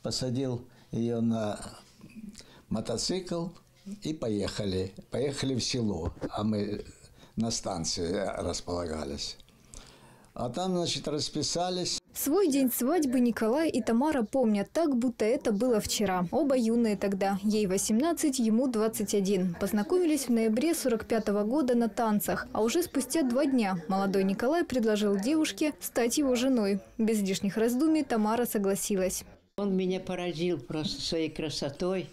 посадил ее на мотоцикл и поехали. Поехали в село, а мы на станции располагались. А там, значит, расписались. Свой день свадьбы Николай и Тамара помнят так, будто это было вчера. Оба юные тогда. Ей 18, ему 21. Познакомились в ноябре 45-го года на танцах. А уже спустя 2 дня молодой Николай предложил девушке стать его женой. Без лишних раздумий Тамара согласилась. Он меня поразил просто своей красотой.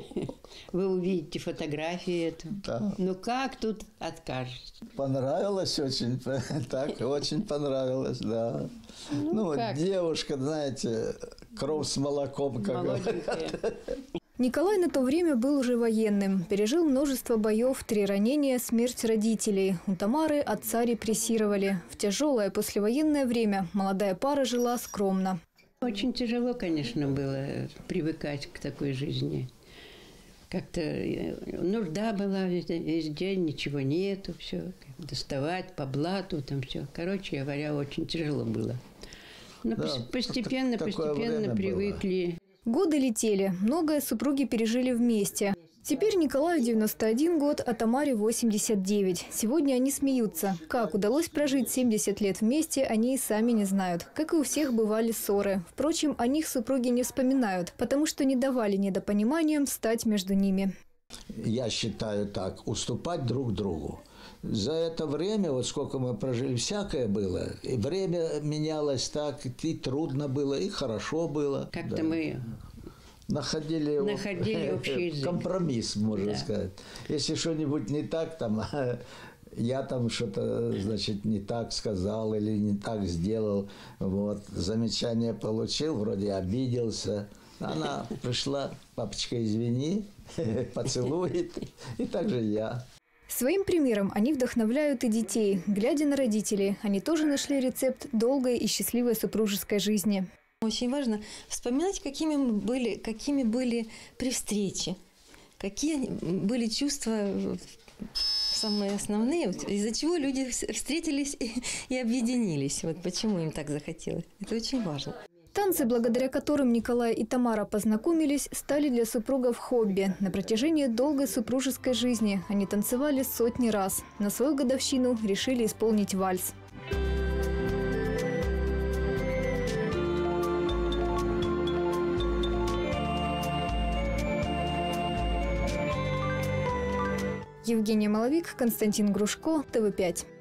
Вы увидите фотографии эту. Да. Ну как тут откажешь? Понравилось очень, так, очень понравилось, да. Ну девушка, знаете, кровь с молоком, как говорят. Николай на то время был уже военным. Пережил множество боев, 3 ранения, смерть родителей. У Тамары отца репрессировали. В тяжелое послевоенное время молодая пара жила скромно. Очень тяжело, конечно, было привыкать к такой жизни. Как-то нужда была весь день, ничего нету, все. Доставать по блату, там все. Короче говоря, очень тяжело было. Но да, постепенно привыкли. Годы летели. Многое супруги пережили вместе. Теперь Николаю 91 год, а Тамаре 89. Сегодня они смеются. Как удалось прожить 70 лет вместе, они и сами не знают. Как и у всех бывали ссоры. Впрочем, о них супруги не вспоминают, потому что не давали недопониманиям стать между ними. Я считаю так, уступать друг другу. За это время, вот сколько мы прожили, всякое было. И время менялось так, и трудно было, и хорошо было. Как-то мы... Находили общий язык. Компромисс, можно сказать. Если что-нибудь не так, там, я там что-то, значит, не так сказал или не так сделал, вот, замечание получил, вроде обиделся. Она пришла, папочка, извини, поцелует, и так же я. Своим примером они вдохновляют и детей. Глядя на родителей, они тоже нашли рецепт долгой и счастливой супружеской жизни. Очень важно вспоминать, какими были при встрече, какие были чувства самые основные, из-за чего люди встретились и объединились. Вот почему им так захотелось. Это очень важно. Танцы, благодаря которым Николай и Тамара познакомились, стали для супругов хобби. На протяжении долгой супружеской жизни они танцевали сотни раз. На свою годовщину решили исполнить вальс. Евгения Маловик, Константин Грушко, ТВ5.